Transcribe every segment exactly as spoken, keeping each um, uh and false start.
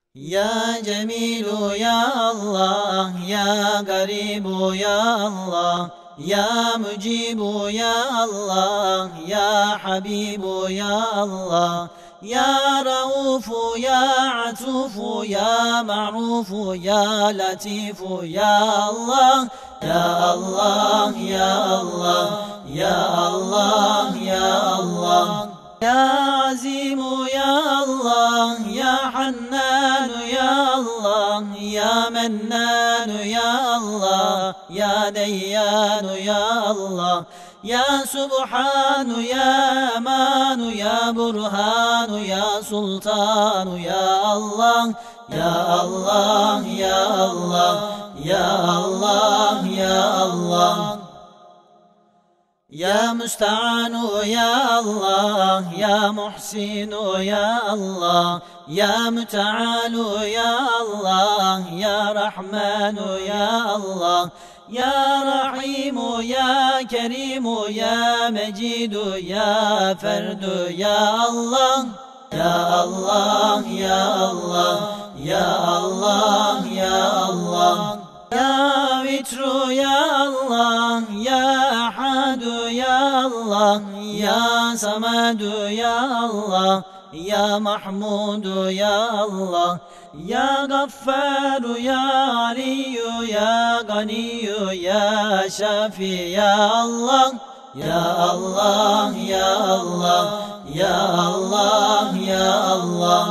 Ya Cemilu ya Allah, ya Garibu ya Allah, ya Mucibu ya Allah, ya Habibu ya Allah, ya Raufu ya Atufu ya Ma'rufu ya Latifu ya Allah, ya Allah ya Allah, ya Allah ya Allah. Ya Azimu ya Allah, ya Hannanu ya Allah, ya Mennanu ya Allah, ya Deyyanu ya Allah, ya Subhanu ya Amanu ya Burhanu ya Sultanu ya Allah, ya Allah ya Allah, ya Allah ya Allah. Ya Müsta'anu ya Allah, ya Muhsinu ya Allah, ya Mütealu ya Allah, ya Rahmanu ya Allah, ya Rahimu ya Kerimu ya Mecidu ya Ferdu ya Allah, ya Allah ya Allah, ya Allah ya Allah. Ya Vitru ya Allah, ya Ahadu ya Allah, ya Samadu ya Allah, ya Mahmudu ya Allah, ya Gaffaru ya Aliyu ya Ganiyu ya Şafi ya Allah, ya Allah ya Allah, ya Allah ya Allah.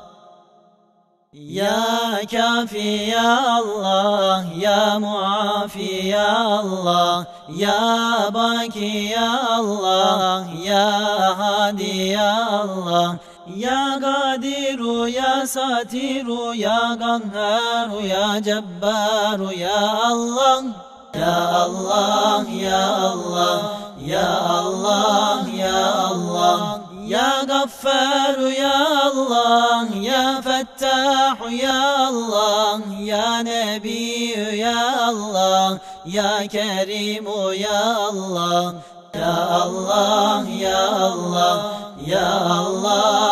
Ya Kafi ya Allah, ya Muafi ya Allah, ya Baki ya Allah, ya Hadi ya Allah, ya Kadiru ya Satiru ya Gahharu ya Cebbaru ya Allah, ya Allah ya Allah, ya Allah ya Allah. Ya Gaffaru ya Allah, ya Fettahu ya Allah, ya Nebiyyü ya Allah, ya Kerimu ya Allah, ya Allah ya Allah, ya Allah